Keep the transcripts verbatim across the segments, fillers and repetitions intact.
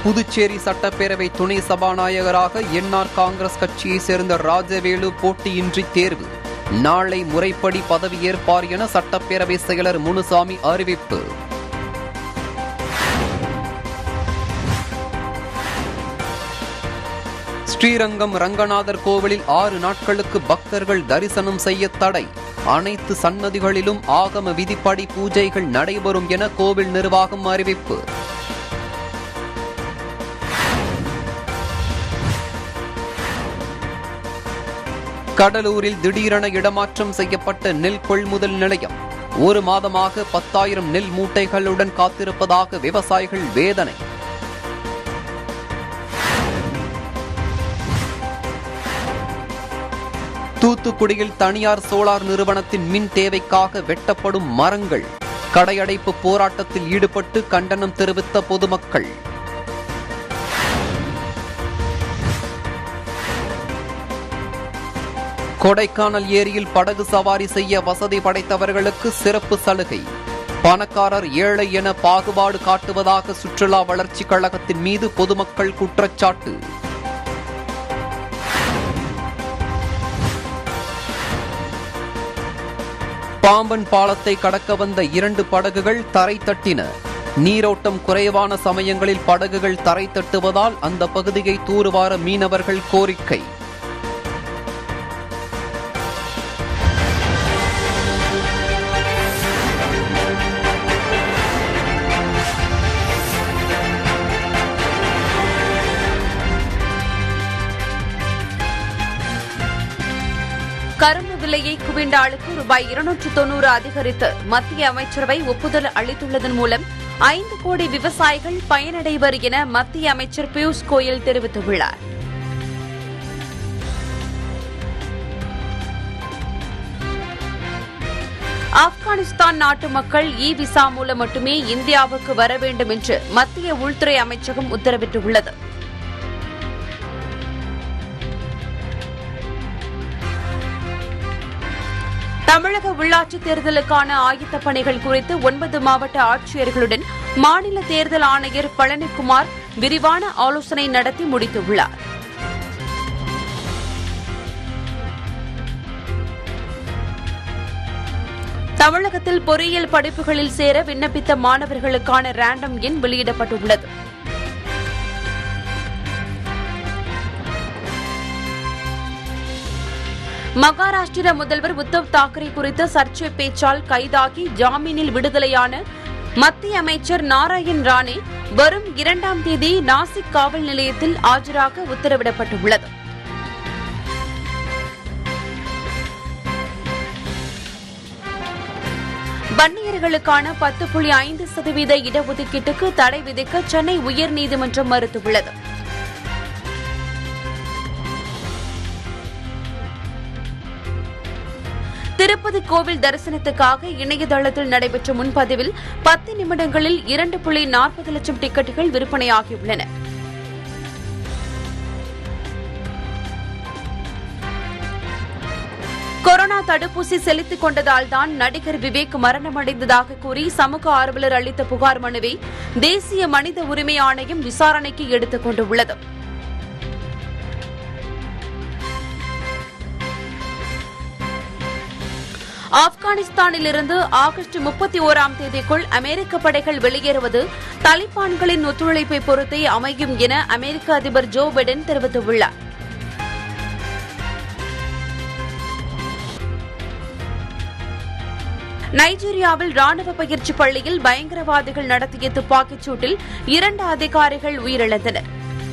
புதுச்சேரி சட்டப்பேரவை துணை சபாநாயகராக என்ஆர் காங்கிரஸ் கட்சியைச் சேர்ந்த ராஜவேலு போட்டியின்றி தேர்வு. நாளை முறைப்படி பதவியேற்பார் என சட்டப்பேரவை செயலர் முனுசாமி அறிவிப்பு. ஸ்ரீரங்கம் ரங்கநாதர் கோவிலில் ஆறு நாட்களுக்கு பக்தர்கள் தரிசனம் செய்ய தடை. அனைத்து சன்னதிகளிலும் ஆகம விதிப்படி பூஜைகள் நடைபெறும் என கோவில் நிர்வாகம் அறிவிப்பு. கடலூரில் திடீரென இடமாற்றம் செய்யப்பட்ட நெல் கொள்முதல் நிலையம். ஒரு மாதமாக பத்தாயிரம் நெல் மூட்டைகளுடன் காத்திருப்பதாக விவசாயிகள் வேதனை. தூத்துக்குடியில் தனியார் சோலார் நிறுவனத்தின் மின் தேவைக்காக வெட்டப்படும் மரங்கள். கடையடைப்பு போராட்டத்தில் ஈடுபட்டு கண்டனம் தெரிவித்த பொதுமக்கள். கொடைக்கானல் ஏரியில் படகு சவாரி செய்ய வசதி படைத்தவர்களுக்கு சிறப்பு சலுகை. பணக்காரர் ஏழை என பாகுபாடு காட்டுவதாக சுற்றுலா வளர்ச்சி கழகத்தின் மீது பொதுமக்கள் குற்றச்சாட்டு. பாம்பன் பாலத்தை கடக்க வந்த இரண்டு படகுகள் தரை தட்டின. நீரோட்டம் குறைவான சமயங்களில் படகுகள் தரை தட்டுவதால் அந்த பகுதியை தூர்வார மீனவர்கள் கோரிக்கை. கரும்பு விலையை குவிண்டாலுக்கு ரூபாய் இருநூற்று தொன்னூறு அதிகரித்து மத்திய அமைச்சரவை ஒப்புதல் அளித்துள்ளதன் மூலம் ஐந்து கோடி விவசாயிகள் பயனடைவர் என மத்திய அமைச்சர் பியூஷ் கோயல் தெரிவித்துள்ளார். ஆப்கானிஸ்தான் நாட்டு மக்கள் இ விசா மூலம் மட்டுமே இந்தியாவுக்கு வர வேண்டும் என்று மத்திய உள்துறை அமைச்சகம் உத்தரவிட்டுள்ளது. தமிழக உள்ளாட்சித் தேர்தலுக்கான ஆயத்தப் பணிகள் குறித்து ஒன்பது மாவட்ட ஆட்சியர்களுடன் மாநில தேர்தல் ஆணையர் பழனிக்குமார் விரிவான ஆலோசனை நடத்தி முடித்துள்ளார். தமிழகத்தில் பொறியியல் படிப்புகளில் சேர விண்ணப்பித்த மாணவர்களுக்கான ரேண்டம் எண் வெளியிடப்பட்டுள்ளது. மகாராஷ்டிர முதல்வர் உத்தவ் தாக்கரே குறித்த சர்ச்சை பேச்சால் கைதாகி ஜாமீனில் விடுதலையான மத்திய அமைச்சர் நாராயண் ராணே வரும் இரண்டாம் தேதி நாசிக் காவல் நிலையத்தில் ஆஜராக உத்தரவிடப்பட்டுள்ளது. வன்னியர்களுக்கான பத்து புள்ளி ஐந்து சதவீத இடஒதுக்கீட்டுக்கு தடை விதிக்க சென்னை உயர்நீதிமன்றம் மறுத்துள்ளது. திருப்பதி கோவில் தரிசனத்துக்காக இணையதளத்தில் நடைபெற்ற முன்பதிவில் பத்து நிமிடங்களில் இரண்டு புள்ளி நாற்பது லட்சம் டிக்கெட்டுகள் விற்பனையாகியுள்ளன. கொரோனா தடுப்பூசி செலுத்திக் கொண்டதால்தான் நடிகர் விவேக் மரணமடைந்ததாக கூறி சமூக ஆர்வலர் அளித்த புகார் மனுவை தேசிய மனித உரிமை ஆணையம் விசாரணைக்கு எடுத்துக் கொண்டுள்ளது. ஆப்கானிஸ்தானிலிருந்து ஆகஸ்ட் முப்பத்தி ஓராம் தேதிக்குள் அமெரிக்க படைகள் வெளியேறுவது தலிபான்களின் ஒத்துழைப்பை பொறுத்தே அமையும் என அமெரிக்க அதிபர் ஜோ பைடன் தெரிவித்துள்ளார். நைஜீரியாவில் ராணுவ பயிற்சி பள்ளியில் பயங்கரவாதிகள் நடத்திய துப்பாக்கிச் சூட்டில் இரண்டு அதிகாரிகள் உயிரிழந்தனர்.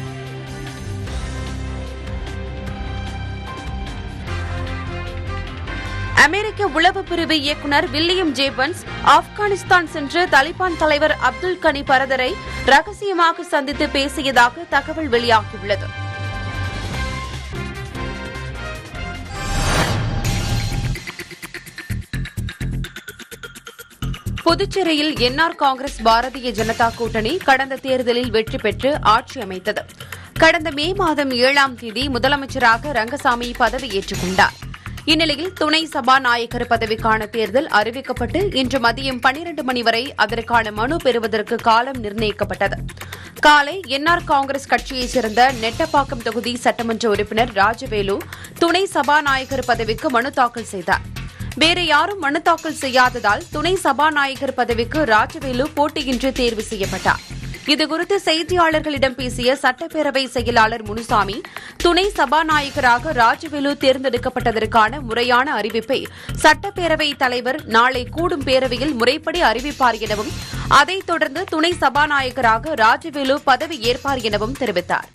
அமெரிக்க உளவு பிரிவு இயக்குநர் வில்லியம் ஜேபன்ஸ் ஆப்கானிஸ்தான் சென்று தலிபான் தலைவர் அப்துல் கனி பரதரை ரகசியமாக சந்தித்து பேசியதாக தகவல் வெளியாகியுள்ளது. புதுச்சேரியில் என்ஆர் காங்கிரஸ் பாரதிய ஜனதா கூட்டணி கடந்த தேர்தலில் வெற்றி பெற்று ஆட்சி அமைத்தது. கடந்த மே மாதம் ஏழாம் தேதி முதலமைச்சராக ரங்கசாமி பதவியேற்றுக் கொண்டார். இந்நிலையில் துணை சபாநாயகர் பதவிக்கான தேர்தல் அறிவிக்கப்பட்டு இன்று மதியம் பனிரண்டு மணி வரை அதற்கான மனு பெறுவதற்கு காலம் நிர்ணயிக்கப்பட்டது. காலை என்ஆர் காங்கிரஸ் கட்சியைச் சேர்ந்த நெட்டப்பாக்கம் தொகுதி சட்டமன்ற உறுப்பினர் ராஜவேலு துணை சபாநாயகர் பதவிக்கு மனு தாக்கல் செய்தார். வேறு யாரும் மனு தாக்கல் செய்யாததால் துணை சபாநாயகர் பதவிக்கு ராஜவேலு போட்டியின்றி தேர்வு செய்யப்பட்டார். இதுகுறித்து செய்தியாளர்களிடம் பேசிய சட்டப்பேரவை செயலாளர் முனுசாமி, துணை சபாநாயகராக ராஜவேலு தேர்ந்தெடுக்கப்பட்டதற்கான முறையான அறிவிப்பை சட்டப்பேரவைத் தலைவர் நாளை கூடும் பேரவையில் முறைப்படி அறிவிப்பார் எனவும், அதைத் தொடர்ந்து துணை சபாநாயகராக ராஜவேலு பதவி ஏற்பார் எனவும் தெரிவித்தார்.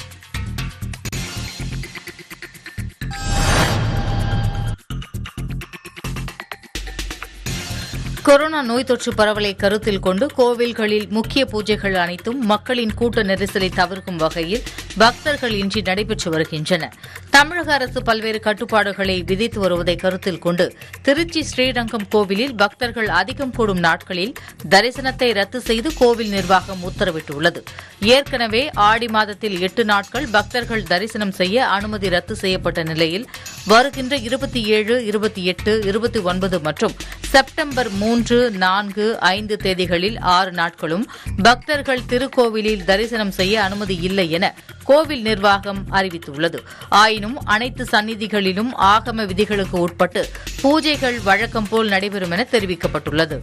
கொரோனா நோய் தொற்று பரவலை கருத்தில் கொண்டு கோவில்களில் முக்கிய பூஜைகள் அனைத்தும் மக்களின் கூட்ட நெரிசலை தவிர்க்கும் வகையில் பக்தர்கள் இன்றி நடைபெற்று வருகின்றன. தமிழக அரசு பல்வேறு கட்டுப்பாடுகளை விதித்து வருவதை கருத்தில் கொண்டு திருச்சி ஸ்ரீரங்கம் கோவிலில் பக்தர்கள் அதிகம் கூடும் நாட்களில் தரிசனத்தை ரத்து செய்து கோவில் நிர்வாகம் உத்தரவிட்டுள்ளது. ஏற்கனவே ஆடி மாதத்தில் எட்டு நாட்கள் பக்தர்கள் தரிசனம் செய்ய அனுமதி ரத்து செய்யப்பட்ட நிலையில் வருகின்ற இருபத்தி ஏழு இருபத்தி எட்டு இருபத்தி ஒன்பது மற்றும் செப்டம்பர் மூன்று நான்கு ஐந்து தேதிகளில் ஆறு நாட்களும் பக்தர்கள் திருக்கோவிலில் தரிசனம் செய்ய அனுமதி இல்லை என கோவில் நிர்வாகம் அறிவித்துள்ளது. ஆயினும் அனைத்து சந்நிதிகளிலும் ஆகம விதிகளுக்கு உட்பட்டு பூஜைகள் வழக்கம் போல் நடைபெறும் என தெரிவிக்கப்பட்டுள்ளது.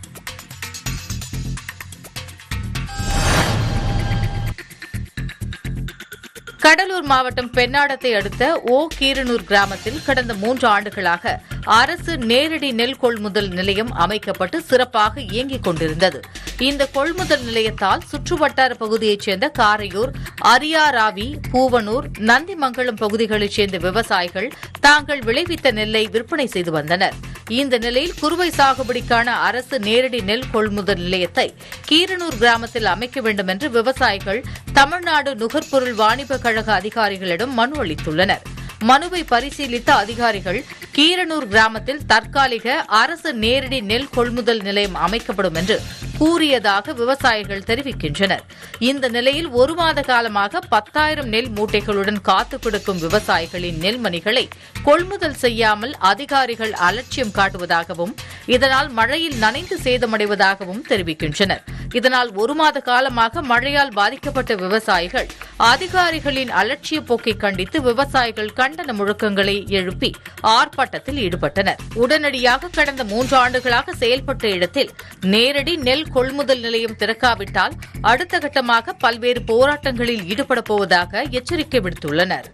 கடலூர் மாவட்டம் பெண்ணாடத்தை அடுத்த ஓ கீரனூர் கிராமத்தில் கடந்த மூன்று ஆண்டுகளாக அரசு நேரடி நெல் கொள்முதல் நிலையம் அமைக்கப்பட்டு சிறப்பாக இயங்கிக் கொண்டிருந்தது. இந்த கொள்முதல் நிலையத்தால் சுற்றுவட்டார பகுதியைச் சேர்ந்த காரையூர், அரியாராவி, பூவனூர், நந்திமங்கலம் பகுதிகளைச் சேர்ந்த விவசாயிகள் தாங்கள் விளைவித்த நெல்லை விற்பனை செய்து வந்தனர். இந்த நிலையில் குறுவை சாகுபடிக்கான அரசு நேரடி நெல் கொள்முதல் நிலையத்தை கீரனூர் கிராமத்தில் அமைக்க வேண்டும் என்று விவசாயிகள் தமிழ்நாடு நுகர்பொருள் வாணிப கழக அதிகாரிகளிடம் மனு அளித்துள்ளனர். மனுவை பரிசீலித்த அதிகாரிகள் கீரனூர் கிராமத்தில் தற்காலிக அரசு நேரடி நெல் கொள்முதல் நிலையம் அமைக்கப்படும் என்று கூறியதாக விவசாயிகள் தெரிவிக்கின்றனர். இந்த நிலையில் ஒரு மாத காலமாக பத்தாயிரம் நெல் மூட்டைகளுடன் காத்துக் கிடக்கும் விவசாயிகளின் நெல்மணிகளை கொள்முதல் செய்யாமல் அதிகாரிகள் அலட்சியம் காட்டுவதாகவும், இதனால் மழையில் நனைந்து சேதமடைவதாகவும் தெரிவிக்கின்றனர். இதனால் ஒரு மாத காலமாக மழையால் பாதிக்கப்பட்ட விவசாயிகள் அதிகாரிகளின் அலட்சிய போக்கை கண்டித்து விவசாயிகள் கண்டன முழக்கங்களை எழுப்பி ஆர்ப்பாட்டத்தில் ஈடுபட்டனர். உடனடியாக கடந்த மூன்று ஆண்டுகளாக செயல்பட்ட இடத்தில் நேரடி நெல் கொள்முதல் நிலையம் திறக்காவிட்டால் அடுத்த கட்டமாக பல்வேறு போராட்டங்களில் ஈடுபடப் போவதாக எச்சரிக்கை விடுத்துள்ளனர்.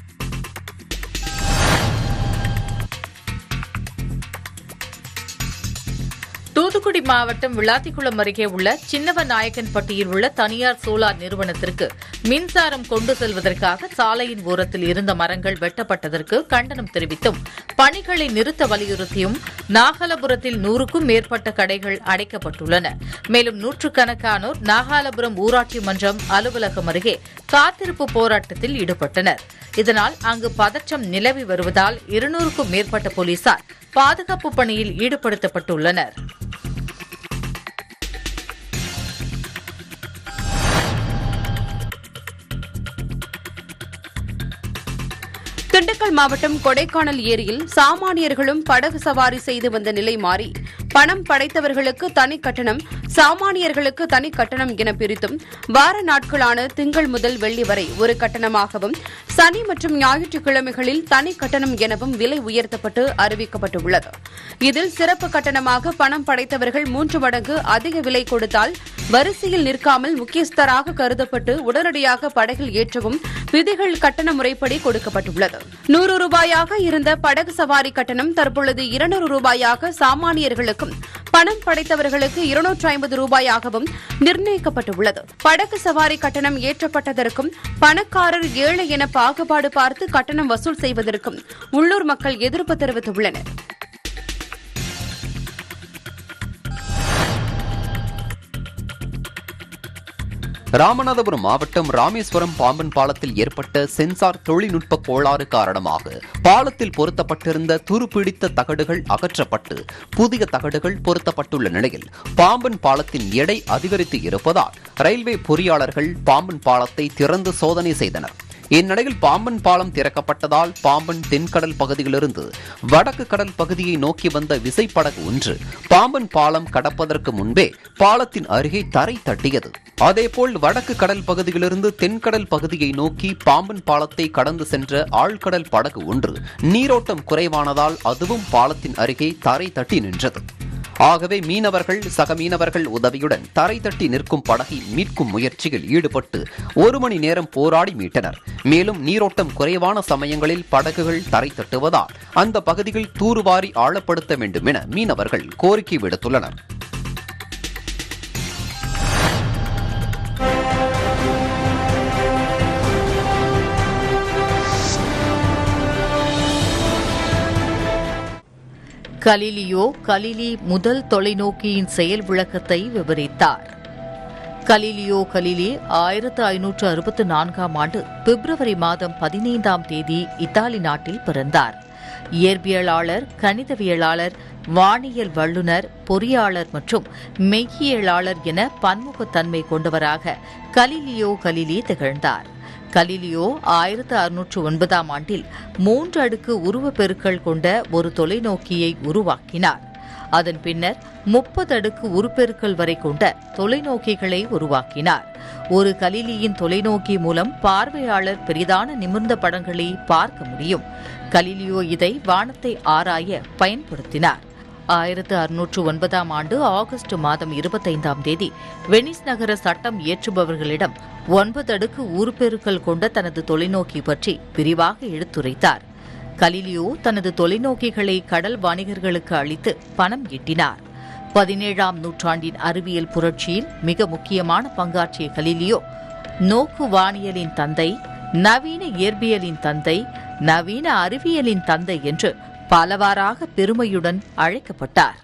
தூத்துக்குடி மாவட்டம் விளாத்திக்குளம் அருகே உள்ள சின்னவநாயக்கன்பட்டியில் உள்ள தனியார் சோலார் நிறுவனத்திற்கு மின்சாரம் கொண்டு செல்வதற்காக சாலையின் ஓரத்தில் இருந்த மரங்கள் வெட்டப்பட்டதற்கு கண்டனம் தெரிவித்தும் பணிகளை நிறுத்த வலியுறுத்தியும் நாகலாபுரத்தில் நூறுக்கும் மேற்பட்ட கடைகள் அடைக்கப்பட்டுள்ளன. மேலும் நூற்றுக்கணக்கானோர் நாகலாபுரம் ஊராட்சி மன்றம் அலுவலகம் அருகே காத்திருப்பு போராட்டத்தில் ஈடுபட்டனர். இதனால் அங்கு பதற்றம் நிலவி வருவதால் இருநூறுக்கும் மேற்பட்ட போலீசார் பாதுகாப்பு பணியில் ஈடுபடுத்தப்பட்டுள்ளனர். திண்டுக்கல் மாவட்டம் கொடைக்கானல் ஏரியில் சாமானியர்களும் படகு சவாரி செய்து வந்த நிலை மாறி பணம் படைத்தவர்களுக்கு தனி கட்டணம், சாமானியர்களுக்கு தனி கட்டணம் என பிரித்தும் வார நாட்களான திங்கள் முதல் வெள்ளி வரை ஒரு கட்டணமாகவும், சனி மற்றும் ஞாயிற்றுக்கிழமைகளில் தனி கட்டணம் எனவும் விலை உயர்த்தப்பட்டு அறிவிக்கப்பட்டுள்ளது. இதில் சிறப்பு கட்டணமாக பணம் படைத்தவர்கள் மூன்று மடங்கு அதிக விலை கொடுத்தால் வரிசையில் நிற்காமல் முக்கியஸ்தராக கருதப்பட்டு உடனடியாக படகில் ஏற்றவும் விதிகள் கட்டண முறைப்படி கொடுக்கப்பட்டுள்ளது. நூறு ரூபாயாக இருந்த படகு சவாரி கட்டணம் தற்பொழுது இருநூறு ரூபாயாக சாமானியர்களுக்கும் பணம் படைத்தவர்களுக்கு இருநூற்று ஐம்பது ரூபாயாகவும் நிர்ணயிக்கப்பட்டுள்ளது. படகு சவாரி கட்டணம் ஏற்றப்பட்டதற்கும் பணக்காரர் ஏழை என பாகுபாடு பார்த்து கட்டணம் வசூல் செய்வதற்கும் உள்ளூர் மக்கள் எதிர்ப்பு தெரிவித்துள்ளனர். ராமநாதபுரம் மாவட்டம் ராமேஸ்வரம் பாம்பன் பாலத்தில் ஏற்பட்ட சென்சார் தொழில்நுட்ப கோளாறு காரணமாக பாலத்தில் பொருத்தப்பட்டிருந்த துருப்பிடித்த தகடுகள் அகற்றப்பட்டு புதிய தகடுகள் பொருத்தப்பட்டுள்ள நிலையில் பாம்பன் பாலத்தின் எடை அதிகரித்து இருப்பதால் ரயில்வே பொறியாளர்கள் பாம்பன் பாலத்தை திறந்து சோதனை செய்தனர். இந்நிலையில் பாம்பன் பாலம் திறக்கப்பட்டதால் பாம்பன் தென்கடல் பகுதியிலிருந்து வடக்கு கடல் பகுதியை நோக்கி வந்த விசைப்படகு ஒன்று பாம்பன் பாலம் கடப்பதற்கு முன்பே பாலத்தின் அருகே தரை தட்டியது. அதேபோல் வடக்கு கடல் பகுதியிலிருந்து தென்கடல் பகுதியை நோக்கி பாம்பன் பாலத்தை கடந்து சென்ற ஆழ்கடல் படகு ஒன்று நீரோட்டம் குறைவானதால் அதுவும் பாலத்தின் அருகே தரை தட்டி நின்றது. ஆகவே மீனவர்கள் சக மீனவர்கள் உதவியுடன் தரை தட்டி நிற்கும் படகை மீட்கும் முயற்சியில் ஈடுபட்டு ஒரு மணி நேரம் போராடி மீட்டனர். மேலும் நீரோட்டம் குறைவான சமயங்களில் படகுகள் தரை தட்டுவதால் அந்த பகுதியில் தூர்வாரி ஆழப்படுத்த வேண்டும் என மீனவர்கள் கோரிக்கை விடுத்துள்ளனர். கலீலியோ கலிலி முதல் தொலைநோக்கியின் செயல் விளக்கத்தை விவரித்தார். கலீலியோ கலிலி ஆயிரத்து ஐநூற்று அறுபத்து நான்காம் ஆண்டு பிப்ரவரி மாதம் பதினைந்தாம் தேதி இத்தாலி நாட்டில் பிறந்தார். இயற்பியலாளர், கணிதவியலாளர், வானியல் வல்லுநர், பொறியாளர் மற்றும் மெய்யியலாளர் என பன்முகத்தன்மை கொண்டவராக கலீலியோ கலிலி திகழ்ந்தார். கலீலியோ ஆயிரத்து அறுநூற்று ஒன்பதாம் ஆண்டில் மூன்று அடுக்கு உருவப்பெருக்கல் கொண்ட ஒரு தொலைநோக்கியை உருவாக்கினார். அதன் பின்னர் முப்பது அடுக்கு உருப்பெருக்கல் வரை கொண்ட தொலைநோக்கிகளை உருவாக்கினார். ஒரு கலிலியின் தொலைநோக்கி மூலம் பார்வையாளர் பெரிதான நிமிர்ந்த படங்களை பார்க்க முடியும். கலீலியோ இதை வானத்தை ஆராய பயன்படுத்தினார். ஆயிரத்து அறுநூற்று ஒன்பதாம் ஆண்டு ஆகஸ்ட் மாதம் இருபத்தைந்தாம் தேதி வெனிஸ் நகர சட்டம் இயற்றுபவர்களிடம் ஒன்பது அடுக்கு உருப்பெருக்கல் கொண்ட தனது தொலைநோக்கி பற்றி விரிவாக எடுத்துரைத்தார். கலீலியோ தனது தொலைநோக்கிகளை கடல் வாணிகர்களுக்கு அளித்து பணம் ஈட்டினார். பதினேழாம் நூற்றாண்டின் அறிவியல் புரட்சியில் மிக முக்கியமான பங்காற்றிய கலீலியோ நோக்கு வானியலின் தந்தை, நவீன இயற்பியலின் தந்தை, நவீன அறிவியலின் தந்தை என்று பலவாறாக பெருமையுடன் அழைக்கப்பட்டார்.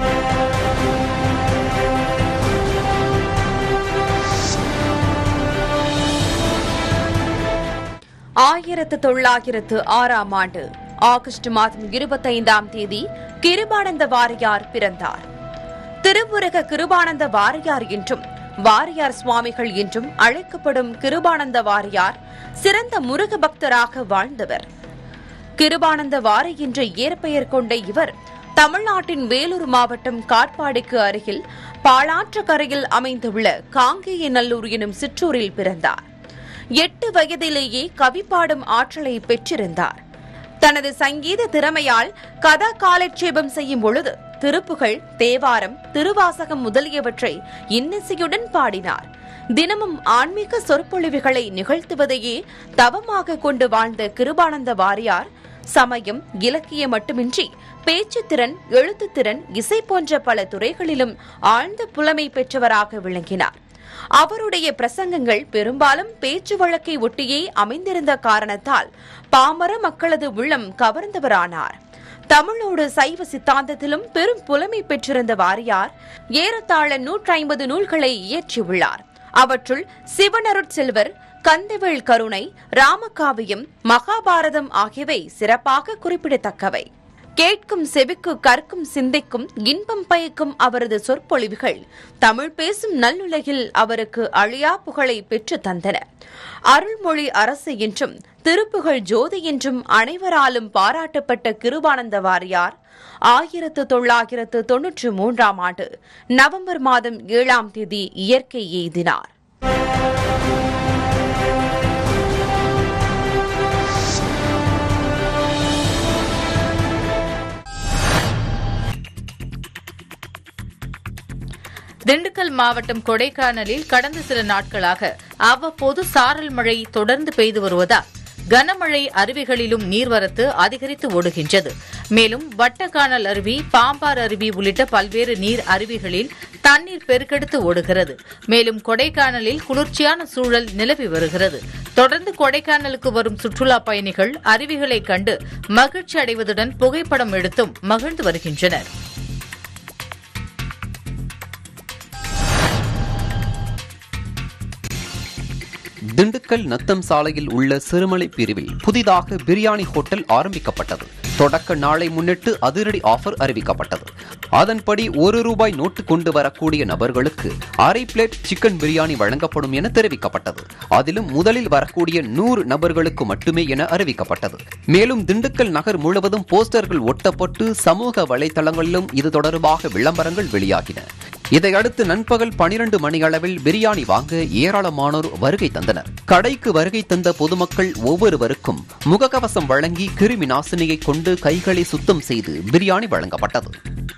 ஆயிரத்து தொள்ளாயிரத்து ஆறாம் ஆண்டு ஆகஸ்ட் மாதம் இருபத்தைந்தாம் தேதி கிருபானந்த வாரியார் பிறந்தார். திருவுரக கிருபானந்த வாரியார் என்றும் வாரியார் சுவாமிகள் என்றும் அழைக்கப்படும் கிருபானந்த வாரியார் சிறந்த முருக பக்தராக வாழ்ந்தவர். கிருபானந்த வாரி என்ற இயற்பெயர் கொண்ட இவர் தமிழ்நாட்டின் வேலூர் மாவட்டம் காட்பாடிக்கு அருகில் பாலாற்றுக்கரையில் அமைந்துள்ள காங்கேயநல்லூர் எனும் சிற்றூரில் பிறந்தார். எட்டு வயதிலேயே கவி பாடும் ஆற்றலை பெற்றிருந்தார். தனது சங்கீத திறமையால் கதா காலட்சேபம் செய்யும் பொழுது திருப்புகழ், தேவாரம், திருவாசகம் முதலியவற்றை இன்னிசையுடன் பாடினார். தினமும் ஆன்மீக சொற்பொழிவுகளை நிகழ்த்துவதையே தவமாக கொண்டு வாழ்ந்த கிருபானந்த வாரியார் சமயம், இலக்கியம் மட்டுமின்றி பேச்சுத்திறன், எழுத்துத்திறன், இசை போன்ற பல துறைகளிலும் ஆழ்ந்த புலமை பெற்றவராக விளங்கினார். அவருடைய பிரசங்கங்கள் பெரும்பாலும் பேச்சு வழக்கை ஒட்டியே அமைந்திருந்த காரணத்தால் பாமர மக்களது உள்ளம் கவர்ந்தவரானார். தமிழோடு சைவ சித்தாந்தத்திலும் பெரும் புலமை பெற்றிருந்த வாரியார் ஏறத்தாழ நூற்றி ஐம்பது நூல்களை இயற்றியுள்ளார். அவற்றுள் சிவனருட்செல்வர், கந்தவேள் கருணை, ராமகாவியம், மகாபாரதம் ஆகியவை சிறப்பாக குறிப்பிடத்தக்கவை. கேட்கும் செவிக்கு, கற்கும் சிந்தைக்கும் இன்பம் பயக்கும் அவரது சொற்பொழிவுகள் தமிழ் பேசும் நல்லுலகில் அவருக்கு அழியா புகழை பெற்று தந்தன. அருள்மொழி அரசு என்றும் திருப்புகழ் ஜோதி என்றும் அனைவராலும் பாராட்டப்பட்ட கிருபானந்த வாரியார் ஆயிரத்து தொள்ளாயிரத்து தொன்னூற்று மூன்றாம் ஆண்டு நவம்பர் மாதம் ஏழாம் தேதி இயற்கை எய்தினார். திண்டுக்கல் மாவட்டம் கொடைக்கானலில் கடந்த சில நாட்களாக அவ்வப்போது சாரல் மழை தொடர்ந்து பெய்து வருவதால் கனமழை அருவிகளிலும் நீர்வரத்து அதிகரித்து ஓடுகின்றது. மேலும் வட்டக்கானல் அருவி, பாம்பார் அருவி உள்ளிட்ட பல்வேறு நீர் அருவிகளில் தண்ணீர் பெருக்கெடுத்து ஓடுகிறது. மேலும் கொடைக்கானலில் குளிர்ச்சியான சூழல் நிலவி வருகிறது. தொடர்ந்து கொடைக்கானலுக்கு வரும் சுற்றுலா பயணிகள் அருவிகளை கண்டு மகிழ்ச்சி அடைவதுடன் புகைப்படம் எடுத்தும் மகிழ்ந்து வருகின்றனர். திண்டுக்கல் நத்தம் சாலையில் உள்ள சிறுமலை பிரிவில் புதிதாக பிரியாணி ஹோட்டல் ஆரம்பிக்கப்பட்டது. தொடக்க நாளை முன்னிட்டு அதிரடி ஆஃபர் அறிவிக்கப்பட்டது. அதன்படி ஒரு ரூபாய் நோட்டு கொண்டு வரக்கூடிய நபர்களுக்கு அரை பிளேட் சிக்கன் பிரியாணி வழங்கப்படும் என தெரிவிக்கப்பட்டது. அதிலும் முதலில் வரக்கூடிய நூறு நபர்களுக்கு மட்டுமே என அறிவிக்கப்பட்டது. மேலும் திண்டுக்கல் நகர் முழுவதும் போஸ்டர்கள் ஒட்டப்பட்டு சமூக வலைதளங்களிலும் இது தொடர்பாக விளம்பரங்கள் வெளியாகின. இதையடுத்து நண்பகல் பனிரண்டு மணி அளவில் பிரியாணி வாங்க ஏராளமானோர் வருகை தந்தனர். கடைக்கு வருகை தந்த பொதுமக்கள் ஒவ்வொருவருக்கும் முகக்கவசம் வழங்கி கிருமி நாசினியை கொண்டு கைகளை சுத்தம் செய்து பிரியாணி வழங்கப்பட்டது.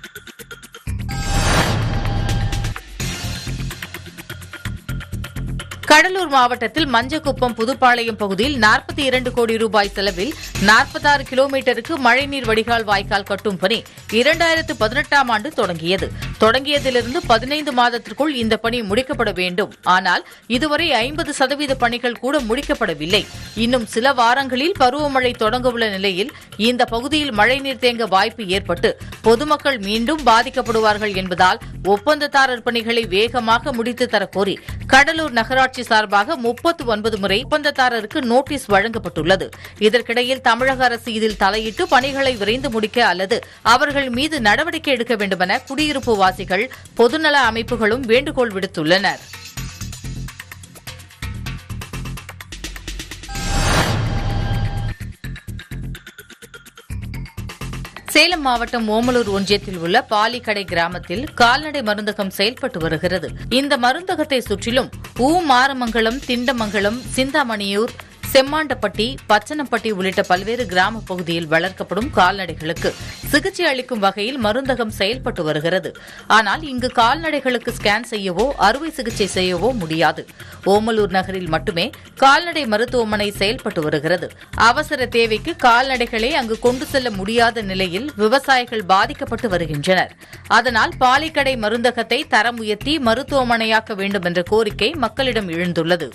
கடலூர் மாவட்டத்தில் மஞ்சக்குப்பம் புதுப்பாளையம் பகுதியில் நாற்பத்தி இரண்டு கோடி ரூபாய் செலவில் நாற்பத்தாறு கிலோமீட்டருக்கு மழைநீர் வடிகால் வாய்க்கால் கட்டும் பணி இரண்டாயிரத்து பதினெட்டாம் ஆண்டு தொடங்கியது. தொடங்கியதிலிருந்து பதினைந்து மாதத்திற்குள் இந்த பணி முடிக்கப்பட வேண்டும். ஆனால் இதுவரை ஐம்பது சதவீத பணிகள் கூட முடிக்கப்படவில்லை. இன்னும் சில வாரங்களில் பருவமழை தொடங்கவுள்ள நிலையில் இந்த பகுதியில் மழைநீர் தேங்க வாய்ப்பு ஏற்பட்டு பொதுமக்கள் மீண்டும் பாதிக்கப்படுவார்கள் என்பதால் ஒப்பந்ததாரர் பணிகளை வேகமாக முடித்து தரக்கோரி கடலூர் நகராட்சி சார்பாக முப்பத்து ஒன்பது முறை ஒப்பந்ததாரருக்கு நோட்டீஸ் வழங்கப்பட்டுள்ளது. இதற்கிடையில் தமிழக அரசு இதில் தலையிட்டு பணிகளை விரைந்து முடிக்க அல்லது அவர்கள் மீது நடவடிக்கை எடுக்க வேண்டுமென குடியிருப்பு வாசிகள் பொதுநல அமைப்புகளும் வேண்டுகோள் விடுத்துள்ளனர். சேலம் மாவட்டம் ஓமலூர் ஒன்றியத்தில் உள்ள பாலிக்கடை கிராமத்தில் கால்நடை மருந்தகம் செயல்பட்டு வருகிறது. இந்த மருந்தகத்தை சுற்றிலும் ஊ மாரமங்கலம், திண்டமங்கலம், சிந்தாமணியூர், செம்மாண்டப்பட்டி, பச்சனப்பட்டி உள்ளிட்ட பல்வேறு கிராம பகுதியில் வளர்க்கப்படும் கால்நடைகளுக்கு சிகிச்சை அளிக்கும் வகையில் மருந்தகம் செயல்பட்டு வருகிறது. ஆனால் இங்கு கால்நடைகளுக்கு ஸ்கேன் செய்யவோ அறுவை சிகிச்சை செய்யவோ முடியாது. ஓமலூர் நகரில் மட்டுமே கால்நடை மருத்துவமனை செயல்பட்டு வருகிறது. அவசர தேவைக்கு கால்நடைகளை அங்கு கொண்டு செல்ல முடியாத நிலையில் விவசாயிகள் பாதிக்கப்பட்டு வருகின்றனர். அதனால் பாலிக்கடை மருந்தகத்தை தரம் உயர்த்தி மருத்துவமனையாக்க வேண்டும் என்ற கோரிக்கை மக்களிடம் எழுந்துள்ளது.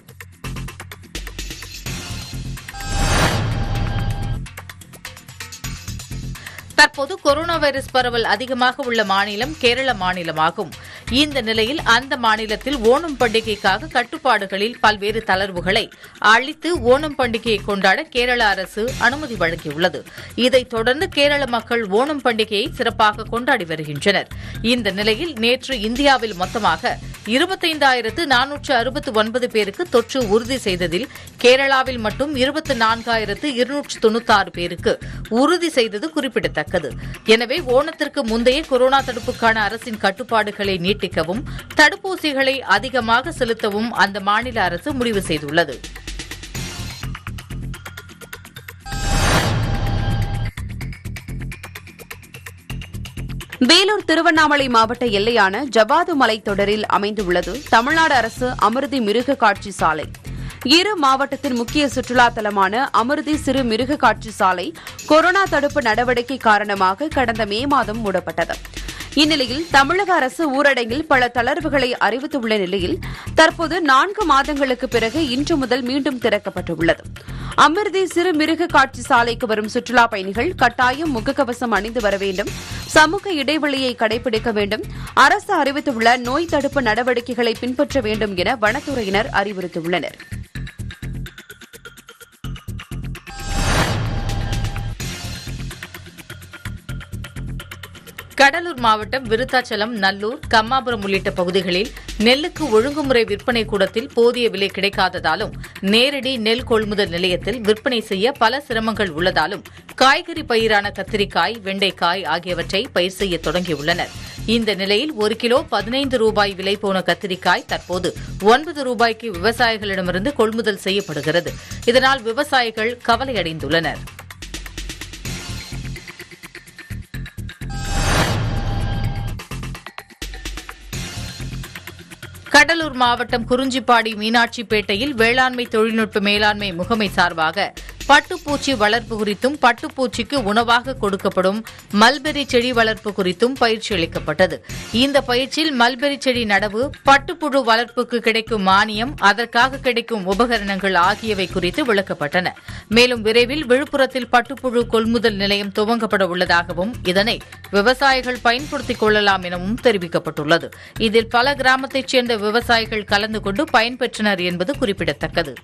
தற்போது கொரோனா வைரஸ் பரவல் அதிகமாக உள்ள மாநிலம் கேரள மாநிலமாகும். இந்த நிலையில் அந்த மாநிலத்தில் ஓணம் பண்டிகைக்காக கட்டுப்பாடுகளில் பல்வேறு தளர்வுகளை அளித்து ஓணம் பண்டிகையை கொண்டாட கேரள அரசு அனுமதி வழங்கியுள்ளது. இதைத் தொடர்ந்து கேரள மக்கள் ஓணம் பண்டிகையை சிறப்பாக கொண்டாடி வருகின்றனர். இந்த நிலையில் நேற்று இந்தியாவில் மொத்தமாக இருபத்தைந்தாயிரத்து நானூற்று அறுபத்து ஒன்பது பேருக்கு தொற்று உறுதி செய்ததில் கேரளாவில் மட்டும் இருபத்தி நான்காயிரத்து இருநூற்று தொன்னூற்றாறு பேருக்கு உறுதி செய்தது குறிப்பிடத்தக்கது. எனவே ஓணத்திற்கு முந்தைய கொரோனா தடுப்புக்கான அரசின் கட்டுப்பாடுகளை நீட்டிக்கவும் தடுப்பூசிகளை அதிகமாக செலுத்தவும் அந்த மாநில அரசு முடிவு செய்துள்ளது. வேலூர் திருவண்ணாமலை மாவட்ட எல்லையான ஜவாது மலைத்தொடரில் அமைந்துள்ளது தமிழ்நாடு அரசு அமிர்தி மிருக காட்சி சாலை. இரு மாவட்டத்தின் முக்கிய சுற்றுலா தலமான அமிர்தி சிறு மிருக காட்சி சாலை கொரோனா தடுப்பு நடவடிக்கை காரணமாக கடந்த மே மாதம் மூடப்பட்டது. இந்நிலையில் தமிழக அரசு ஊரடங்கில் பல தளர்வுகளை அறிவித்துள்ள நிலையில் தற்போது நான்கு மாதங்களுக்கு பிறகு இன்று முதல் மீண்டும் திறக்கப்பட்டுள்ளது. அமிர்தி சிறு மிருக காட்சி சாலைக்கு வரும் சுற்றுலா பயணிகள் கட்டாயம் முகக்கவசம் அணிந்து வர வேண்டும், சமூக இடைவெளியை கடைபிடிக்க வேண்டும், அரசு அறிவித்துள்ள நோய் தடுப்பு நடவடிக்கைகளை பின்பற்ற வேண்டும் என வனத்துறையினர் அறிவுறுத்தியுள்ளனர். கடலூர் மாவட்டம் விருத்தாச்சலம், நல்லூர், கம்மாபுரம் உள்ளிட்ட பகுதிகளில் நெல்லுக்கு ஒழுங்குமுறை விற்பனை கூடத்தில் போதிய விலை கிடைக்காததாலும் நேரடி நெல் கொள்முதல் நிலையத்தில் விற்பனை செய்ய பல சிரமங்கள் உள்ளதாலும் காய்கறி பயிரான கத்திரிக்காய், வெண்டைக்காய் ஆகியவற்றை பயிர் செய்ய தொடங்கியுள்ளனர். இந்த நிலையில் ஒரு கிலோ பதினைந்து ரூபாய் விலை போன கத்திரிக்காய் தற்போது ஒன்பது ரூபாய்க்கு விவசாயிகளிடமிருந்து கொள்முதல் செய்யப்படுகிறது. இதனால் விவசாயிகள் கவலையடைந்துள்ளனர். கடலூர் மாவட்டம் குறிஞ்சிப்பாடி மீனாட்சிப்பேட்டையில் வேளாண்மை தொழில்நுட்ப மேலாண்மை முகமை சார்பாக பட்டுப்பூச்சி வளர்ப்பு குறித்தும் பட்டுப்பூச்சிக்கு உணவாக கொடுக்கப்படும் மல்பெரி செடி வளர்ப்பு குறித்தும் பயிற்சி அளிக்கப்பட்டது. இந்த பயிற்சியில் மல்பெரி செடி நடவு, பட்டுப்புழு வளர்ப்புக்கு கிடைக்கும் மானியம், அதற்காக கிடைக்கும் உபகரணங்கள் ஆகியவை குறித்து விளக்கப்பட்டன. மேலும் விரைவில் விழுப்புரத்தில் பட்டுப்புழு கொள்முதல் நிலையம் துவங்கப்பட உள்ளதாகவும் இதனை விவசாயிகள் பயன்படுத்திக் கொள்ளலாம் எனவும் தெரிவிக்கப்பட்டுள்ளது. இதில் பல கிராமத்தைச் சேர்ந்த விவசாயிகள் கலந்து கொண்டு பயன்பெற்றனர் என்பது குறிப்பிடத்தக்கது.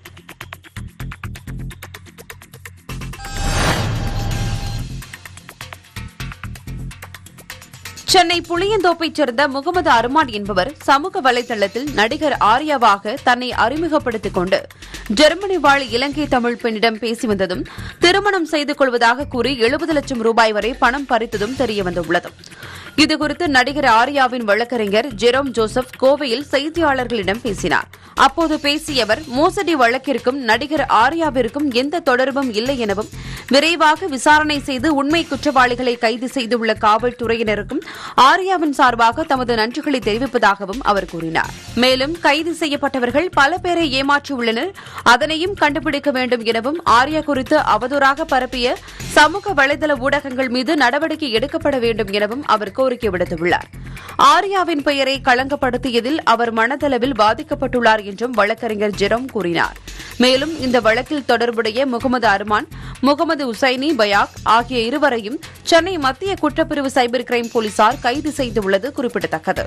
சென்னை புளியந்தோப்பைச் சேர்ந்த முகமது அர்மான் என்பவர் சமூக வலைதளத்தில் நடிகர் ஆர்யாவாக தன்னை அறிமுகப்படுத்திக் கொண்டு ஜெர்மனி வாழ் இலங்கை தமிழ் பெண்ணிடம் பேசி வந்ததும் திருமணம் செய்து கொள்வதாக கூறி எழுபது லட்சம் ரூபாய் வரை பணம் பறித்ததும் தெரியவந்துள்ளது. இதுகுறித்து நடிகர் ஆர்யாவின் வழக்கறிஞர் ஜெரோம் ஜோசப் கோவையில் செய்தியாளர்களிடம் பேசினார். அப்போது பேசிய அவர், மோசடி வழக்கிற்கும் நடிகர் ஆர்யாவிற்கும் எந்த தொடர்பும் இல்லை எனவும் விரைவாக விசாரணை செய்து உண்மை குற்றவாளிகளை கைது செய்துள்ள காவல்துறையினருக்கும் ஆர்யாவின் சார்பாக தமது நன்றிகளை தெரிவிப்பதாகவும் அவர் கூறினார். மேலும் கைது செய்யப்பட்டவர்கள் பல பேரை ஏமாற்றியுள்ளனர், அதனையும் கண்டுபிடிக்க வேண்டும் எனவும் ஆர்யா குறித்து அவதூறாக பரப்பிய சமூக வலைதள ஊடகங்கள் மீது நடவடிக்கை எடுக்கப்பட வேண்டும் எனவும் அவர் கோரிக்கை விடுத்துள்ளார். ஆர்யாவின் பெயரை களங்கப்படுத்தியதில் அவர் மனதளவில் பாதிக்கப்பட்டுள்ளார் என்றும் வழக்கறிஞர் ஜெரோம் கூறினார். மேலும் இந்த வழக்கில் தொடர்புடைய முகமது அர்மான், முகமது உசைனி பயாக் ஆகிய இருவரையும் சென்னை மத்திய குற்றப்பிரிவு சைபர் கிரைம் போலீசார் கைது செய்துள்ளது குறிப்பிடத்தக்கது.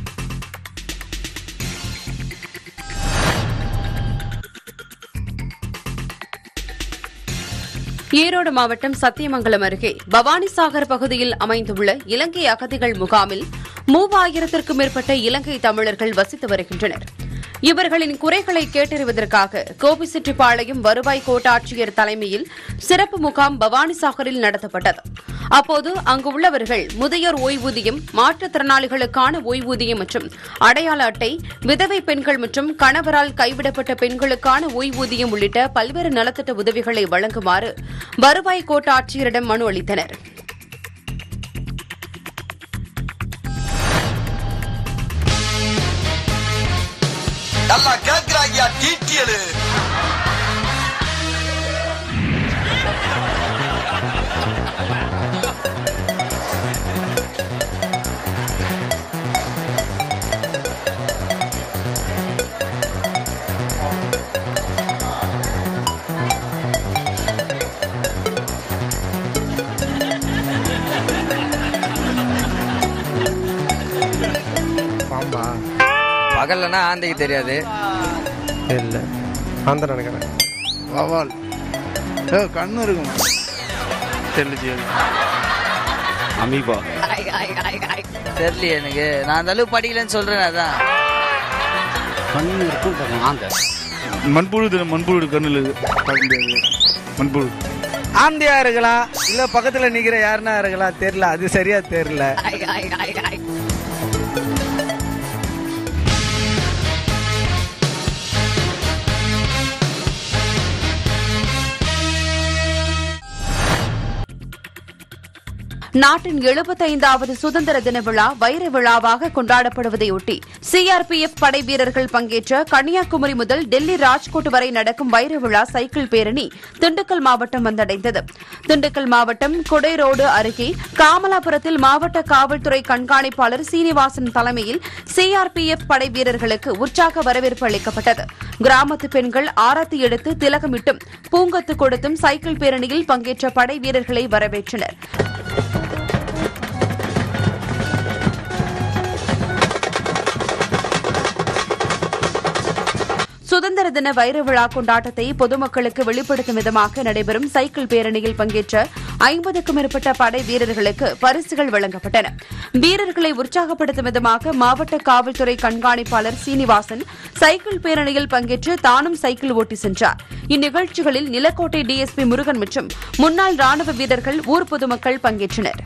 ஈரோடு மாவட்டம் சத்தியமங்கலம் அருகே பவானிசாகர் பகுதியில் அமைந்துள்ள இலங்கை அகதிகள் முகாமில் மூவாயிரத்திற்கும் மேற்பட்ட இலங்கை தமிழர்கள் வசித்து வருகின்றனர். இவர்களின் குறைகளை கேட்டறிவதற்காக கோபிச்செட்டிப்பாளையம் வருவாய் கோட்டாட்சியர் தலைமையில் சிறப்பு முகாம் பவானிசாகரில் நடத்தப்பட்டது. அப்போது அங்கு உள்ளவர்கள் முதியோர் ஓய்வூதியம், மாற்றுத்திறனாளிகளுக்கான ஓய்வூதியம் மற்றும் அடையாள அட்டை, விதவை பெண்கள் மற்றும் கணவரால் கைவிடப்பட்ட பெண்களுக்கான ஓய்வூதியம் உள்ளிட்ட பல்வேறு நலத்திட்ட உதவிகளை வழங்குமாறு வருவாய் கோட்டாட்சியரிடம் மனு அளித்தனர். நல்லா கேக்குறாங்க டீட்டியலு. பாம்பா பகல்லனா ஆந்தைக்கு தெரியாது. இல்லை ஆந்த நினைக்கிறேன். வவால் கண்ணு இருக்கும். அமீபா தெரியல எனக்கு. நான் அந்த அளவுக்கு படிக்கலன்னு சொல்றேன். அதான் கண்ணு இருக்கும். ஆந்த மண்புழு மண்புழு கண்ணுல பார்க்க முடியாது. மண்புழு ஆந்தையா இருக்கலாம், இல்ல பக்கத்துல நிக்கிற யாருன்னா இருக்கலாம், தெரியல. அது சரியா தெரியல. நாட்டின் எழுபத்தைந்தாவது சுதந்திர தின விழா வைர விழாவாக கொண்டாடப்படுவதையொட்டி சிஆர்பிஎஃப் படை வீரர்கள் பங்கேற்ற கன்னியாகுமரி முதல் டெல்லி ராஜ்கோட் வரை நடக்கும் வைர விழா சைக்கிள் பேரணி திண்டுக்கல் மாவட்டம் வந்தடைந்தது. திண்டுக்கல் மாவட்டம் கொடைரோடு அருகே காமலாபுரத்தில் மாவட்ட காவல்துறை கண்காணிப்பாளர் சீனிவாசன் தலைமையில் சிஆர்பிஎஃப் படை வீரர்களுக்கு உற்சாக வரவேற்பு அளிக்கப்பட்டது. கிராமத்து பெண்கள் ஆரத்தி எடுத்து திலகமிட்டும் பூங்கொத்து கொடுத்தும் சைக்கிள் பேரணியில் பங்கேற்ற படை வீரர்களை வரவேற்றனர். சுதந்திர தின வைர விழா கொண்டாட்டத்தை பொதுமக்களுக்கு வெளிப்படுத்தும் விதமாக நடைபெறும் சைக்கிள் பேரணியில் பங்கேற்ற ஐம்பதுக்கும் மேற்பட்ட படை வீரர்களுக்கு பரிசுகள் வழங்கப்பட்டன. வீரர்களை உற்சாகப்படுத்தும் விதமாக மாவட்ட காவல்துறை கண்காணிப்பாளர் சீனிவாசன் சைக்கிள் பேரணியில் பங்கேற்று தானும் சைக்கிள் ஓட்டி சென்றார். இந்நிகழ்ச்சிகளில் நிலக்கோட்டை டிஎஸ்பி முருகன் மற்றும் முன்னாள் ராணுவ வீரர்கள், ஊர் பொதுமக்கள் பங்கேற்றனர்.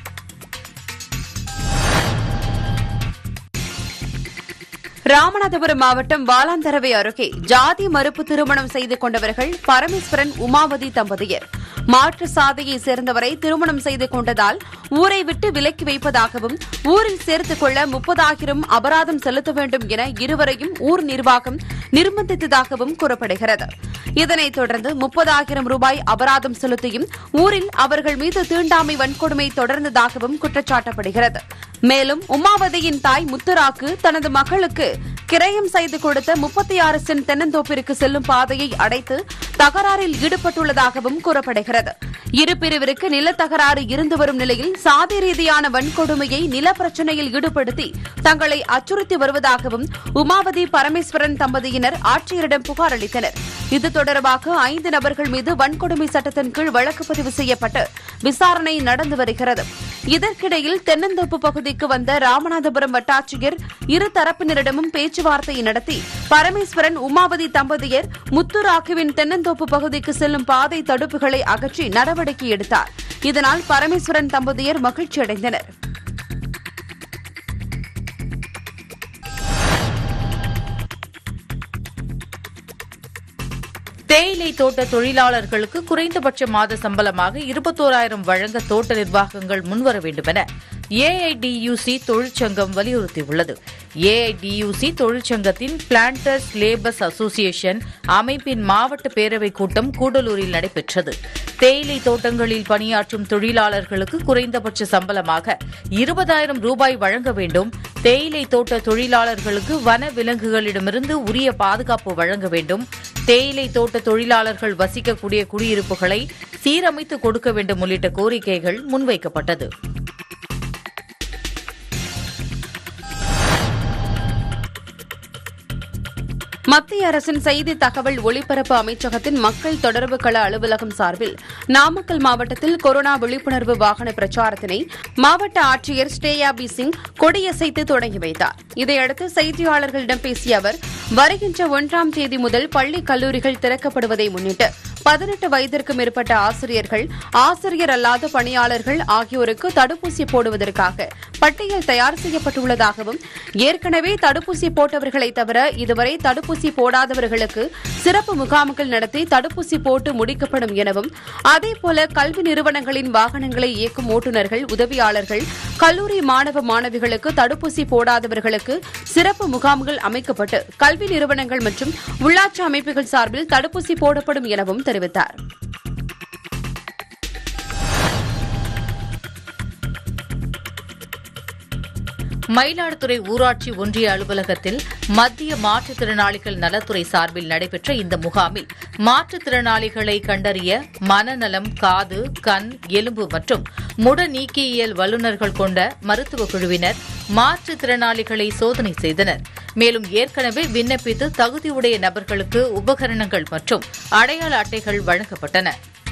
ராமநாதபுரம் மாவட்டம் வாலாந்தரவை அருகே ஜாதி மறுப்பு திருமணம் செய்து கொண்டவர்கள் பரமேஸ்வரன், உமாவதி தம்பதியர் மாற்று சாதியை சேர்ந்தவரை திருமணம் செய்து கொண்டதால் ஊரை விட்டு விலக்கி வைப்பதாகவும் ஊரில் சேர்த்துக் கொள்ள முப்பதாயிரம் அபராதம் செலுத்த வேண்டும் என இருவரையும் ஊர் நிர்வாகம் நிர்பந்தித்ததாகவும் கூறப்படுகிறது. இதனைத் தொடர்ந்து முப்பதாயிரம் ரூபாய் அபராதம் செலுத்தியும் ஊரில் அவர்கள் மீது தீண்டாமை வன்கொடுமை தொடர்ந்ததாகவும் குற்றச்சாட்டப்படுகிறது. மேலும் உமாவதியின் தாய் முத்துராக்கு தனது மகளுக்கு கிரயம் செய்து கொடுத்த முப்பத்தி ஆறு சென்ட் தென்னந்தோப்பிற்கு செல்லும் பாதையை அடைத்து தகராறில் ஈடுபட்டுள்ளதாகவும் கூறப்படுகிறது. இரு பிரிவிற்கு நிலத்தகராறு இருந்து வரும் நிலையில் சாதி ரீதியான வன்கொடுமையை நில பிரச்சினையில் ஈடுபடுத்தி தங்களை அச்சுறுத்தி வருவதாகவும் உமாவதி பரமேஸ்வரன் தம்பதியினர் ஆட்சியரிடம் புகார் அளித்தனர். இது தொடர்பாக ஐந்து நபர்கள் மீது வன்கொடுமை சட்டத்தின் கீழ் வழக்கு பதிவு செய்யப்பட்டு விசாரணை நடந்து வருகிறது. இதற்கிடையில் தென்னந்தோப்பு பகுதிக்கு வந்த ராமநாதபுரம் வட்டாட்சியர் இரு தரப்பினரிடமும் பேச்சுவார்த்தை நடத்தி பரமேஸ்வரன் உமாவதி தம்பதியர் முத்துராக்குவின் தென்னந்தோப்பு பகுதிக்கு செல்லும் பாதை தடுப்புகளை அகற்றி நடவடிக்கை எடுத்தார். இதனால் பரமேஸ்வரன் தம்பதியர் மகிழ்ச்சியடைந்தனர். தேயிலை தோட்ட தொழிலாளர்களுக்கு குறைந்தபட்ச மாத சம்பளமாக இருபத்தோராயிரம் வழங்க தோட்ட நிர்வாகங்கள் முன்வர வேண்டும் என ஏஐடியூசி தொழிற்சங்கம் வலியுறுத்தியுள்ளது. ஏஐடியூசி தொழிற்சங்கத்தின் பிளான்டர்ஸ் லேபர்ஸ் அசோசியேஷன் அமைப்பின் மாவட்ட பேரவைக் கூட்டம் கூடலூரில் நடைபெற்றது. தேயிலை தோட்டங்களில் பணியாற்றும் தொழிலாளர்களுக்கு குறைந்தபட்ச சம்பளமாக இருபதாயிரம் ரூபாய் வழங்க வேண்டும், தேயிலை தோட்ட தொழிலாளர்களுக்கு வன விலங்குகளிடமிருந்து உரிய பாதுகாப்பு வழங்க வேண்டும், தேயிலை தோட்ட தொழிலாளர்கள் வசிக்கக்கூடிய குடியிருப்புகளை சீரமைத்து கொடுக்க வேண்டும் உள்ளிட்ட கோரிக்கைகள் முன்வைக்கப்பட்டது. மத்திய அரசின் செய்தி தகவல் ஒலிபரப்பு அமைச்சகத்தின் மக்கள் தொடர்பு கள அலுவலகம் சார்பில் நாமக்கல் மாவட்டத்தில் கொரோனா விழிப்புணர்வு வாகன பிரச்சாரத்தினை மாவட்ட ஆட்சியர் ஸ்ரேயா பி சிங் கொடியசைத்து தொடங்கி வைத்தார். இதையடுத்து செய்தியாளர்களிடம் பேசிய அவர், வருகின்ற ஒன்றாம் தேதி முதல் பள்ளி கல்லூரிகள் திறக்கப்படுவதை முன்னிட்டு பதினெட்டு வயதிற்கு மேற்பட்ட ஆசிரியர்கள், ஆசிரியர் அல்லாத பணியாளர்கள் ஆகியோருக்கு தடுப்பூசி போடுவதற்காக பட்டியல் தயார் செய்யப்பட்டுள்ளதாகவும், ஏற்கனவே தடுப்பூசி போட்டவர்களை தவிர இதுவரை தடுப்பூசி போடாதவர்களுக்கு சிறப்பு முகாம்கள் நடத்தி தடுப்பூசி போட்டு முடிக்கப்படும் எனவும், அதேபோல கல்வி நிறுவனங்களின் வாகனங்களை இயக்கும் ஓட்டுநர்கள், உதவியாளர்கள், கல்லூரி மாணவ மாணவிகளுக்கு தடுப்பூசி போடாதவர்களுக்கு சிறப்பு முகாம்கள் அமைக்கப்பட்டு கல்வி நிறுவனங்கள் மற்றும் உள்ளாட்சி அமைப்புகள் சார்பில் தடுப்பூசி போடப்படும் எனவும் தெரிவித்தார். மயிலாடுதுறை ஊராட்சி ஒன்றிய அலுவலகத்தில் மத்திய மாற்றுத்திறனாளிகள் நலத்துறை சார்பில் நடைபெற்ற இந்த முகாமில் மாற்றுத்திறனாளிகளை கண்டறிய மனநலம், காது, கண், எலும்பு மற்றும் முட நீக்கியியல் வல்லுநர்கள் கொண்ட மருத்துவ குழுவினர் மாற்றுத்திறனாளிகளை சோதனை செய்தனர். மேலும் ஏற்கனவே விண்ணப்பித்து தகுதியுடைய நபர்களுக்கு உபகரணங்கள் மற்றும் அடையாள அட்டைகள் வழங்கப்பட்டன.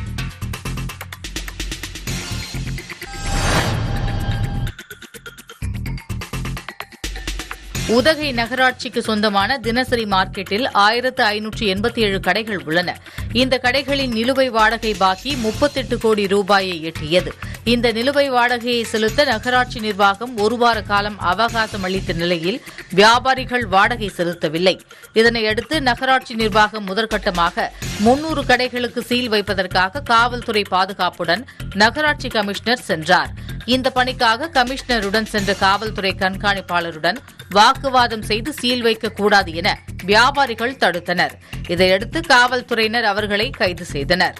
உதகை நகராட்சிக்கு சொந்தமான தினசரி மார்க்கெட்டில் ஆயிரத்து ஐநூற்று எண்பத்தி ஏழு கடைகள் உள்ளன. இந்த கடைகளின் நிலுவை வாடகை பாக்கி முப்பத்தெட்டு கோடி ரூபாயை எட்டியது. இந்த நிலுவை வாடகையை செலுத்த நகராட்சி நிர்வாகம் ஒருவார காலம் அவகாசம் அளித்த நிலையில் வியாபாரிகள் வாடகை செலுத்தவில்லை. இதனையடுத்து நகராட்சி நிர்வாகம் முதற்கட்டமாக முன்னூறு கடைகளுக்கு சீல் வைப்பதற்காக காவல்துறை பாதுகாப்புடன் நகராட்சி கமிஷனர் சென்றார். இந்த பணிக்காக கமிஷனருடன் சென்ற காவல்துறை கண்காணிப்பாளருடன் வாக்குவாதம் செய்து சீல் வைக்கக்கூடாது என வியாபாரிகள் தடுத்தனர். இதையடுத்து காவல்துறையினர் அவர்களை கைது செய்தனர்.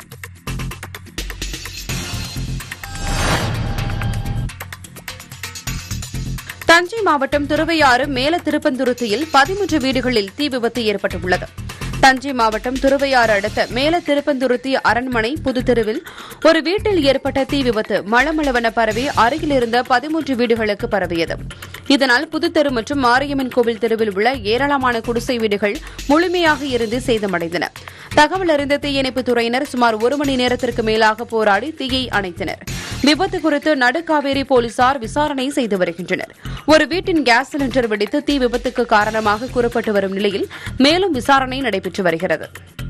தஞ்சை மாவட்டம் திருவையாறு மேல திருப்பந்துருத்தியில் பதிமூன்று வீடுகளில் தீ விபத்து ஏற்பட்டுள்ளது. தஞ்சை மாவட்டம் திருவையாறு அடுத்த மேல திருப்பந்துருத்தி அரண்மனை புதுத்தெருவில் ஒரு வீட்டில் ஏற்பட்ட தீ விபத்து மளமளவென பரவி அருகில் இருந்த பதிமூன்று வீடுகளுக்கு பரவியது. இதனால் புதுத்தெரு மற்றும் மாரியம்மன் கோவில் தெருவில் உள்ள ஏராளமான குடிசை வீடுகள் முழுமையாக எரிந்து சேதமடைந்தன. தகவல் அறிந்த தீயணைப்புத் துறையினர் சுமார் ஒரு மணி நேரத்திற்கு மேலாக போராடி தீயை அணைத்தனர். விபத்து குறித்து நடுக்காவேரி போலீசார் விசாரணை செய்து வருகின்றனர். ஒரு வீட்டின் கேஸ் சிலிண்டர் வெடித்து தீ விபத்துக்கு காரணமாக கூறப்பட்டு வரும் நிலையில் மேலும் விசாரணை நடைபெற்று வருகிறது.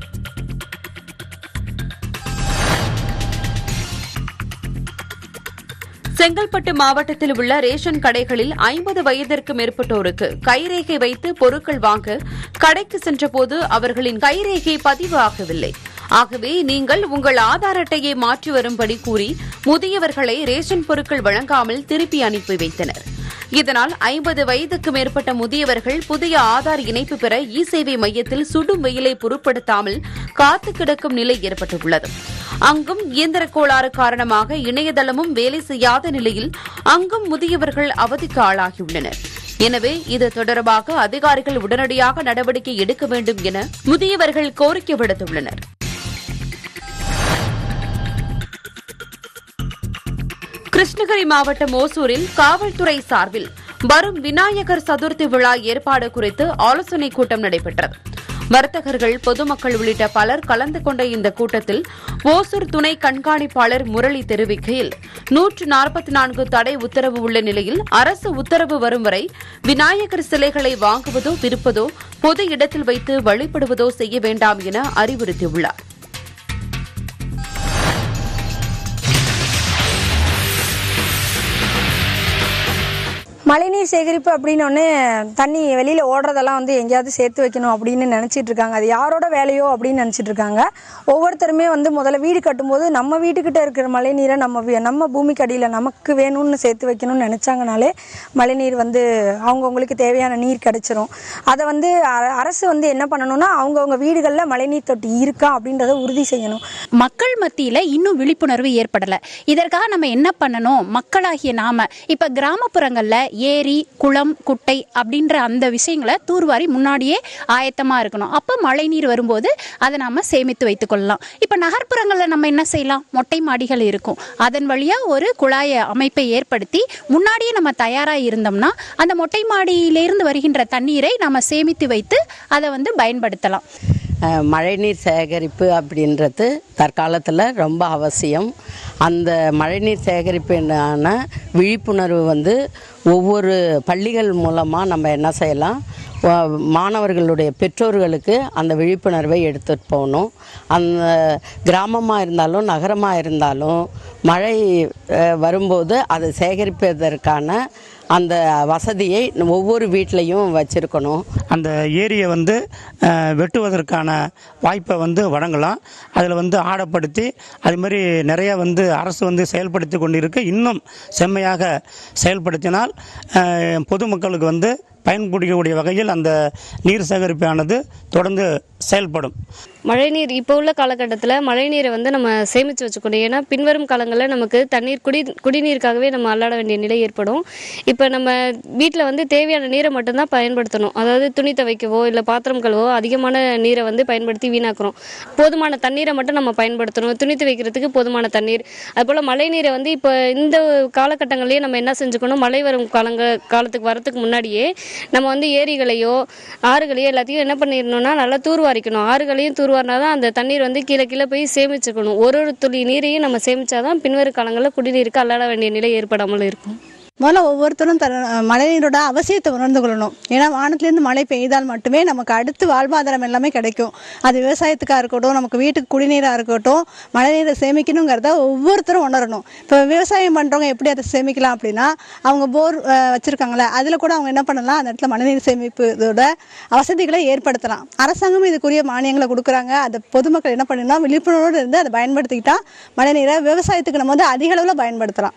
செங்கல்பட்டு மாவட்டத்தில் உள்ள ரேஷன் கடைகளில் ஐம்பது வயதிற்கு மேற்பட்டோருக்கு கைரேகை வைத்து பொருட்கள் வாங்க கடைக்கு சென்றபோது அவர்களின் கைரேகை பதிவு ஆகவில்லை. ஆகவே நீங்கள் உங்கள் ஆதார் அட்டையை மாற்றி வரும்படி கூறி முதியவர்களை ரேஷன் பொருட்கள் வழங்காமல் திருப்பி அனுப்பி வைத்தனர். இதனால் ஐம்பது வயதுக்கு மேற்பட்ட முதியவர்கள் புதிய ஆதார் இணைப்பு பெற இ சேவை மையத்தில் சுடும் வெயிலை பொருட்படுத்தாமல் காத்து கிடக்கும் நிலை ஏற்பட்டுள்ளது. அங்கும் இயந்திர கோளாறு காரணமாக இணையதளமும் வேலை செய்யாத நிலையில் அங்கும் முதியவர்கள் அவதிக்கு ஆளாகியுள்ளனர். எனவே இது தொடர்பாக அதிகாரிகள் உடனடியாக நடவடிக்கை எடுக்க வேண்டும் என முதியவர்கள் கோரிக்கை விடுத்துள்ளனர். கிருஷ்ணகிரி மாவட்டம் ஓசூரில் காவல்துறை சார்பில் வரும் விநாயகர் சதுர்த்தி விழா ஏற்பாடு குறித்து ஆலோசனைக் கூட்டம் நடைபெற்றது. வர்த்தகர்கள், பொதுமக்கள் உள்ளிட்ட பலர் கலந்து கொண்ட இந்த கூட்டத்தில் ஓசூர் துணை கண்காணிப்பாளர் முரளி தெரிவிக்கையில் நூற்று நாற்பத்தி நான்கு தடை உத்தரவு உள்ள நிலையில் அரசு உத்தரவு வரும் வரை விநாயகர் சிலைகளை வாங்குவதோ விற்பதோ பொது இடத்தில் வைத்து வழிபடுவதோ செய்ய வேண்டாம் என அறிவுறுத்தியுள்ளார். மழைநீர் சேகரிப்பு அப்படின்னு ஒன்று தண்ணி வெளியில் ஓடுறதெல்லாம் வந்து எங்கேயாவது சேர்த்து வைக்கணும் அப்படின்னு நினச்சிட்டு இருக்காங்க. அது யாரோட வேலையோ அப்படின்னு நினச்சிட்டு இருக்காங்க. ஒவ்வொருத்தருமே வந்து முதல்ல வீடு கட்டும்போது நம்ம வீட்டுக்கிட்ட இருக்கிற மழைநீரை நம்ம நம்ம பூமிக்கு அடியில் நமக்கு வேணும்னு சேர்த்து வைக்கணும்னு நினச்சாங்கனாலே மழைநீர் வந்து அவங்கவுங்களுக்கு தேவையான நீர் கிடைச்சிரும். அதை வந்து அரசு வந்து என்ன பண்ணணும்னா அவங்கவுங்க வீடுகளில் மழைநீர் தொட்டி இருக்கா அப்படின்றத உறுதி செய்யணும். மக்கள் மத்தியில் இன்னும் விழிப்புணர்வு ஏற்படலை. இதற்காக நம்ம என்ன பண்ணணும்? மக்களாகிய நாம இப்போ கிராமப்புறங்களில் ஏரி, குளம், குட்டை அப்படின்ற அந்த விஷயங்களை தூர்வாரி முன்னாடியே ஆயத்தமாக இருக்கணும். அப்போ மழை நீர் வரும்போது அதை நாம் சேமித்து வைத்துக் கொள்ளலாம். இப்போ நகர்ப்புறங்களில் நம்ம என்ன செய்யலாம்? மொட்டை மாடிகள் இருக்கும். அதன் வழியாக ஒரு குழாய அமைப்பை ஏற்படுத்தி முன்னாடியே நம்ம தயாராக இருந்தோம்னா அந்த மொட்டை மாடியிலிருந்து வருகின்ற தண்ணீரை நம்ம சேமித்து வைத்து அதை வந்து பயன்படுத்தலாம். மழைநீர் சேகரிப்பு அப்படின்றது தற்காலத்தில் ரொம்ப அவசியம். அந்த மழைநீர் சேகரிப்பினான விழிப்புணர்வு வந்து ஒவ்வொரு பள்ளிகள் மூலமாக நம்ம என்ன செய்யலாம், மாணவர்களுடைய பெற்றோர்களுக்கு அந்த விழிப்புணர்வை எடுத்துகிட்டு போகணும். அந்த கிராமமாக இருந்தாலும் நகரமாக இருந்தாலும் மழை வரும்போது அதை சேகரிப்பதற்கான அந்த வசதியை ஒவ்வொரு வீட்லேயும் வச்சுருக்கணும். அந்த ஏரியை வந்து வெட்டுவதற்கான வாய்ப்பை வந்து வழங்கலாம். அதில் வந்து ஆடப்படுத்தி அது மாதிரி நிறையா வந்து அரசு வந்து செயல்படுத்தி கொண்டு இருக்கு. இன்னும் செம்மையாக செயல்படுத்தினால் பொதுமக்களுக்கு வந்து பயன்படுத்தக்கூடிய வகையில் அந்த நீர் சேகரிப்பானது தொடர்ந்து செயல்படும். மழைநீர் இப்போ உள்ள காலகட்டத்தில் மழைநீரை வந்து நம்ம சேமித்து வச்சுக்கணும். ஏன்னா பின்வரும் காலங்களில் நமக்கு தண்ணீர் குடி குடிநீருக்காகவே நம்ம அல்லாட வேண்டிய நிலை ஏற்படும். இப்போ நம்ம வீட்டில் வந்து தேவையான நீரை மட்டும்தான் பயன்படுத்தணும். அதாவது துணி துவைக்கவோ இல்லை பாத்திரம் கழுவோ அதிகமான நீரை வந்து பயன்படுத்தி வீணாக்குறோம். போதுமான தண்ணீரை மட்டும் நம்ம பயன்படுத்தணும். துணி துவைக்கிறதுக்கு போதுமான தண்ணீர். அதுபோல் மழை நீரை வந்து இப்போ இந்த காலகட்டங்கள்லேயே நம்ம என்ன செஞ்சுக்கணும், மழை வரும் காலங்கள் காலத்துக்கு வரத்துக்கு முன்னாடியே நம்ம வந்து ஏரிகளையோ ஆறுகளையோ எல்லாத்தையும் என்ன பண்ணிடணும்னா நல்லா தூர்வாரிக்கணும். ஆறுகளையும் தூர்வாரினாதான் அந்த தண்ணீர் வந்து கீழே கீழே போய் சேமிச்சுக்கணும். ஒரு ஒரு துளி நீரையும் நம்ம சேமிச்சாதான் பின்வரும் காலங்களில் குடிநீருக்கு அல்லாட வேண்டிய நிலை ஏற்படாமல் இருக்கும். முதல்ல ஒவ்வொருத்தரும் த மழைநீரோட அவசியத்தை உணர்ந்து கொள்ளணும். ஏன்னா வானத்திலேருந்து மழை பெய்தால் மட்டுமே நமக்கு அடுத்து வாழ்வாதாரம் எல்லாமே கிடைக்கும். அது விவசாயத்துக்காக இருக்கட்டும், நமக்கு வீட்டுக்கு குடிநீராக இருக்கட்டும், மழைநீரை சேமிக்கணுங்கிறத ஒவ்வொருத்தரும் உணரணும். இப்போ விவசாயம் பண்ணுறவங்க எப்படி அதை சேமிக்கலாம் அப்படின்னா, அவங்க போர் வச்சுருக்காங்களே அதில் கூட அவங்க என்ன பண்ணலாம், அந்த இடத்துல மழைநீர் சேமிப்பு இதோட வசதிகளை ஏற்படுத்தலாம். அரசாங்கம் இதுக்குரிய மானியங்களை கொடுக்குறாங்க. அதை பொதுமக்கள் என்ன பண்ணணும்னா விழிப்புணர்வோடு இருந்து அதை பயன்படுத்திக்கிட்டா மழைநீரை விவசாயத்துக்கு நம்ம வந்து அதிக அளவில் பயன்படுத்தலாம்.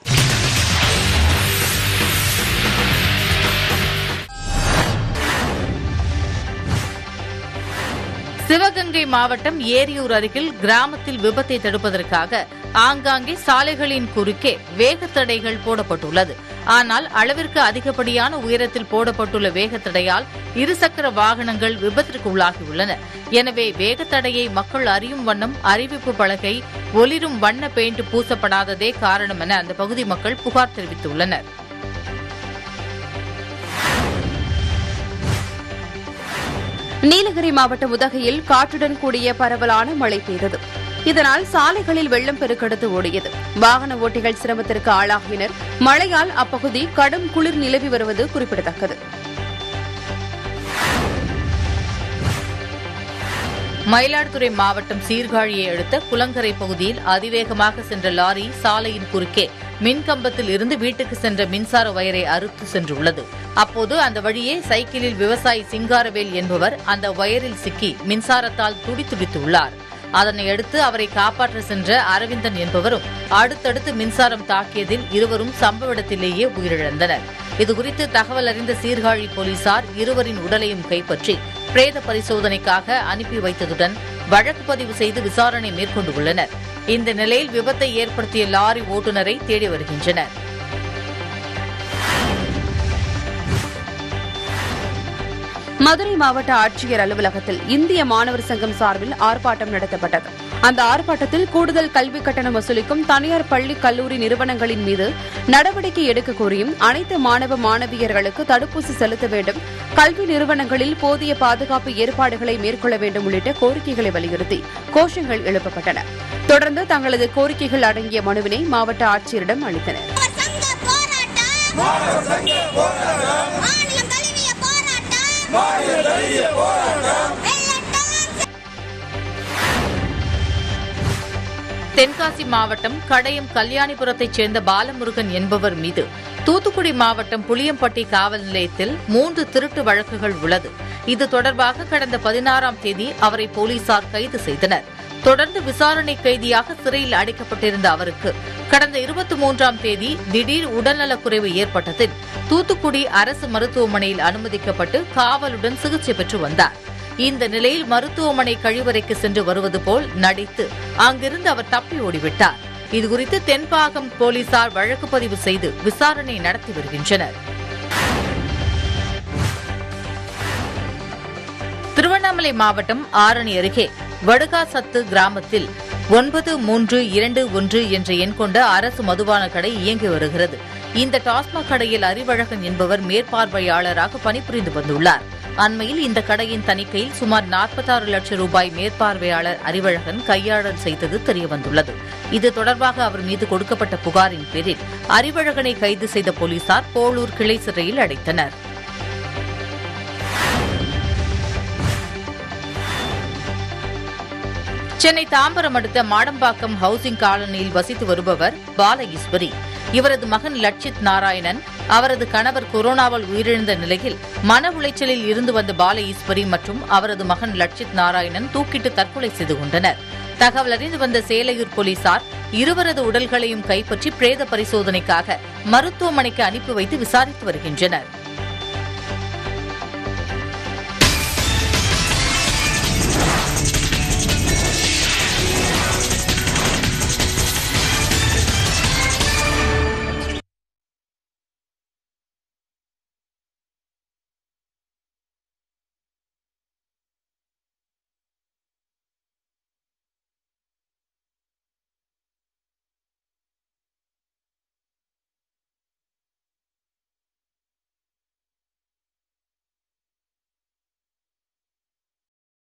சிவகங்கை மாவட்டம் ஏரியூர் அருகில் கிராமத்தில் விபத்தை தடுப்பதற்காக ஆங்காங்கே சாலைகளின் குறுக்கே வேகத்தடைகள் போடப்பட்டுள்ளது. ஆனால் அளவிற்கு அதிகப்படியான உயரத்தில் போடப்பட்டுள்ள வேகத்தடையால் இருசக்கர வாகனங்கள் விபத்திற்கு உள்ளாகியுள்ளன. எனவே வேகத்தடையை மக்கள் அறியும் வண்ணம் அறிவிப்பு பலகை, ஒளிரும் வண்ண பெயிண்ட் பூசப்படாததே காரணம் என அந்த பகுதி மக்கள் புகார் தெரிவித்துள்ளனர். நீலகிரி மாவட்டம் உதகையில் காற்றுடன் கூடிய பரவலான மழை பெய்தது. இதனால் சாலைகளில் வெள்ளம் பெருக்கெடுத்து ஓடியது. வாகன ஓட்டிகள் சிரமத்திற்கு ஆளாகினர். மழையால் அப்பகுதி கடும் குளிர் நிலவி வருவது குறிப்பிடத்தக்கது. மயிலாடுதுறை மாவட்டம் சீர்காழியை அடுத்த குளங்கரை பகுதியில் அதிவேகமாக சென்ற லாரி சாலையின் குறுக்கே மின்கம்பத்தில் இருந்து வீட்டுக்கு சென்ற மின்சார வயரை அறுத்து சென்றுள்ளது. அப்போது அந்த வழியே சைக்கிளில் விவசாயி சிங்காரவேல் என்பவர் அந்த வயரில் சிக்கி மின்சாரத்தால் துடிதுடித்துள்ளார். அதனை அடுத்து அவரை காப்பாற்ற சென்ற அரவிந்தன் என்பவரும் அடுத்தடுத்து மின்சாரம் தாக்கியதில் இருவரும் சம்பவ இடத்திலேயே உயிரிழந்தனர். இதுகுறித்து தகவல் அறிந்த சீர்காழி போலீசார் இருவரின் உடலையும் கைப்பற்றி பிரேத பரிசோதனைக்காக அனுப்பி வைத்ததுடன் வழக்கு பதிவு செய்து விசாரணை மேற்கொண்டுள்ளனர். இந்த நிலையில் விபத்தை ஏற்படுத்திய லாரி ஓட்டுநரை தேடி வருகின்றனர். மதுரை மாவட்ட ஆட்சியர் அலுவலகத்தில் இந்திய மாணவர் சங்கம் சார்பில் ஆர்ப்பாட்டம் நடத்தப்பட்டது. அந்த ஆர்ப்பாட்டத்தில் கூடுதல் கல்வி கட்டணம் வசூலிக்கும் தனியார் பள்ளி கல்லூரி நிறுவனங்களின் மீது நடவடிக்கை எடுக்க கோரியும் அனைத்து மாணவ மாணவியர்களுக்கு தடுப்பூசி செலுத்த வேண்டும், கல்வி நிறுவனங்களில் போதிய பாதுகாப்பு ஏற்பாடுகளை மேற்கொள்ள வேண்டும் உள்ளிட்ட கோரிக்கைகளை வலியுறுத்தி கோஷங்கள் எழுப்பப்பட்டன. தொடர்ந்து தங்களது கோரிக்கைகள் அடங்கிய மனுவினை மாவட்ட ஆட்சியரிடம் அளித்தனர். தென்காசி மாவட்டம் கடையம் கல்யாணிபுரத்தைச் சேர்ந்த பாலமுருகன் என்பவர் மீது தூத்துக்குடி மாவட்டம் புளியம்பட்டி காவல் நிலையத்தில் மூன்று திருட்டு வழக்குகள் உள்ளது. இது தொடர்பாக கடந்த பதினாறாம் தேதி அவரை போலீசார் கைது செய்தனர். தொடர்ந்து விசாரணை கைதியாக சிறையில் அடைக்கப்பட்டிருந்த அவருக்கு கடந்த இருபத்தி மூன்றாம் தேதி திடீர் உடல்நலக்குறைவு ஏற்பட்டதில் தூத்துக்குடி அரசு மருத்துவமனையில் அனுமதிக்கப்பட்டு காவலுடன் சிகிச்சை பெற்று வந்தார். இந்த நிலையில் மருத்துவமனை கழிவறைக்கு சென்று வருவது போல் நடித்து அங்கிருந்து அவர் தப்பி ஓடிவிட்டார். இதுகுறித்து தென்பாகம் போலீசார் வழக்கு பதிவு செய்து விசாரணை நடத்தி வருகின்றனர். திருவண்ணாமலை மாவட்டம் ஆரணி அருகே வடுகாசத்து கிராமத்தில் ஒன்பது மூன்று இரண்டு ஒன்று என்ற எண் கொண்ட அரசு மதுபான கடை இயங்கி வருகிறது. இந்த டாஸ்மாக் கடையில் அறிவழகன் என்பவர் மேற்பார்வையாளராக பணிபுரிந்து வந்துள்ளார். அண்மையில் இந்த கடையின் தணிக்கையில் சுமார் நாற்பத்தாறு லட்சம் ரூபாய் மேற்பார்வையாளர் அறிவழகன் கையாடல் செய்தது தெரியவந்துள்ளது. இது தொடர்பாக அவர் மீது கொடுக்கப்பட்ட புகாரின் பேரில் அறிவழகனை கைது செய்த போலீசார் போளூர் கிளை சிறையில் அடைத்தனர். சென்னை தாம்பரம் அடுத்த மாடம்பாக்கம் ஹவுசிங் காலனியில் வசித்து வருபவர் பால ஈஸ்வரி. இவரது மகன் லட்சித் நாராயணன், அவரது கணவர் கொரோனாவால் உயிரிழந்த நிலையில் மன உளைச்சலில் இருந்து வந்த பால ஈஸ்வரி மற்றும் அவரது மகன் லட்சித் நாராயணன் தூக்கிட்டு தற்கொலை செய்து கொண்டனர். தகவல் அறிந்து வந்த சேலையூர் போலீசார் இருவரது உடல்களையும் கைப்பற்றி பிரேத பரிசோதனைக்காக மருத்துவமனைக்கு அனுப்பி வைத்து விசாரித்து வருகின்றனர்.